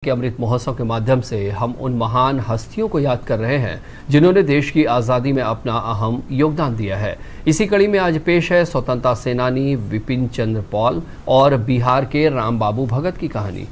के अमृत महोत्सव के माध्यम से हम उन महान हस्तियों को याद कर रहे हैं जिन्होंने देश की आज़ादी में अपना अहम योगदान दिया है। इसी कड़ी में आज पेश है स्वतंत्रता सेनानी विपिन चंद्र पॉल और बिहार के राम बाबू भगत की कहानी।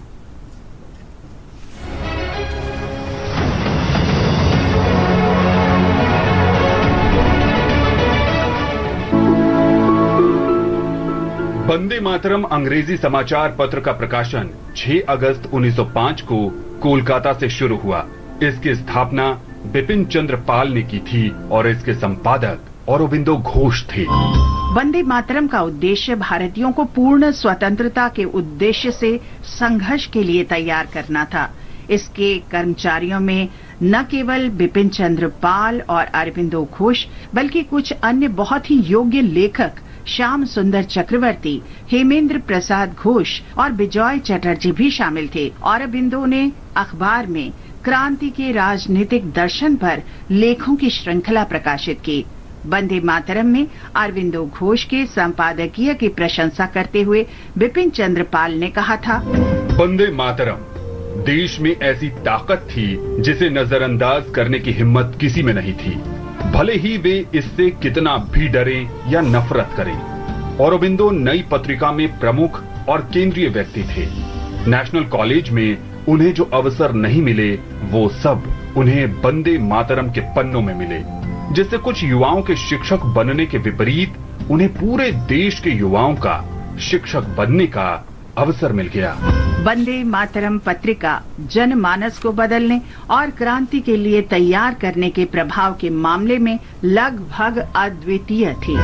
वंदे मातरम अंग्रेजी समाचार पत्र का प्रकाशन 6 अगस्त 1905 को कोलकाता से शुरू हुआ। इसकी स्थापना बिपिन चंद्र पाल ने की थी और इसके संपादक औरोबिंदो घोष थे। वंदे मातरम का उद्देश्य भारतीयों को पूर्ण स्वतंत्रता के उद्देश्य से संघर्ष के लिए तैयार करना था। इसके कर्मचारियों में न केवल बिपिन चंद्र पाल और अरबिंदो घोष बल्कि कुछ अन्य बहुत ही योग्य लेखक श्याम सुंदर चक्रवर्ती, हेमेंद्र प्रसाद घोष और विजय चटर्जी भी शामिल थे। अरबिंदो ने अखबार में क्रांति के राजनीतिक दर्शन पर लेखों की श्रृंखला प्रकाशित की। वंदे मातरम में अरबिंदो घोष के संपादकीय की प्रशंसा करते हुए बिपिन चंद्र पाल ने कहा था, वंदे मातरम देश में ऐसी ताकत थी जिसे नजरअंदाज करने की हिम्मत किसी में नहीं थी, भले ही वे इससे कितना भी डरें या नफरत करें। औरोबिंदो नई पत्रिका में प्रमुख और केंद्रीय व्यक्ति थे। नेशनल कॉलेज में उन्हें जो अवसर नहीं मिले वो सब उन्हें वंदे मातरम के पन्नों में मिले, जिससे कुछ युवाओं के शिक्षक बनने के विपरीत उन्हें पूरे देश के युवाओं का शिक्षक बनने का अवसर मिल गया। वंदे मातरम पत्रिका जनमानस को बदलने और क्रांति के लिए तैयार करने के प्रभाव के मामले में लगभग अद्वितीय थी।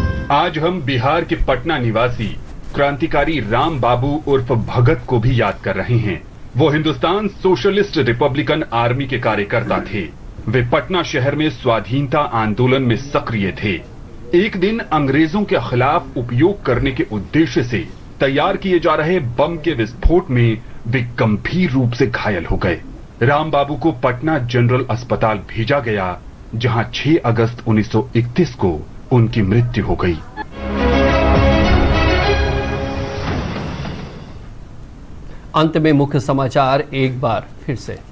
आज हम बिहार के पटना निवासी क्रांतिकारी राम बाबू उर्फ भगत को भी याद कर रहे हैं। वो हिंदुस्तान सोशलिस्ट रिपब्लिकन आर्मी के कार्यकर्ता थे। वे पटना शहर में स्वाधीनता आंदोलन में सक्रिय थे। एक दिन अंग्रेजों के खिलाफ उपयोग करने के उद्देश्य से तैयार किए जा रहे बम के विस्फोट में वे गंभीर रूप से घायल हो गए। राम बाबू को पटना जनरल अस्पताल भेजा गया, जहां 6 अगस्त 1931 को उनकी मृत्यु हो गई। अंत में मुख्य समाचार एक बार फिर से।